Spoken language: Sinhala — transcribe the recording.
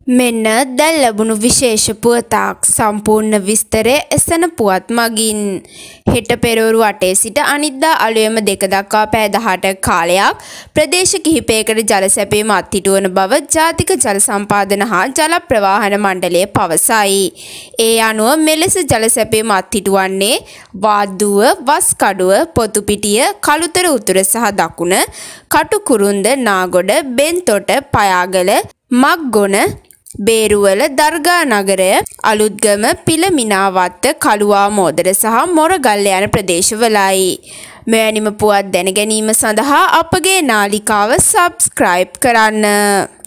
මෙන්න දැන් ලැබුණු විශේෂ පුවතක් සම්පූර්ණ විස්තරය එසන පුවත් මගින් හෙට පෙරවරු 8 සිට අනිද්දා අලුයම 2 දක්වා පැය 18ක කාලයක් ප්‍රදේශ කිහිපයකට ජල සැපීම අත්හිටුවන බව ජාතික ජල සම්පාදන හා ජල ප්‍රවාහන මණ්ඩලය පවසයි. ඒ අනුව මෙලෙස ජල සැපීම අත්හිටුවන්නේ වාද්දුව, වස්කඩුව, පොතුපිටිය, කළුතර උතුර සහ දකුණ, කටුකුරුන්ද, නාගොඩ, බෙන්තොට, පයාගල, මග්ගොන, බේරුවල, දර්ගා නගරය, අලුත්ගම, පිලමිනාවත්ත, කළුවා මෝදර සහ මොරගල්ල යන ප්‍රදේශවලයි. මෙවැනිම පුවත් දැන ගැනීම සඳහා අපගේ නාලිකාව සබ්ස්ක්‍රයිබ් කරන්න.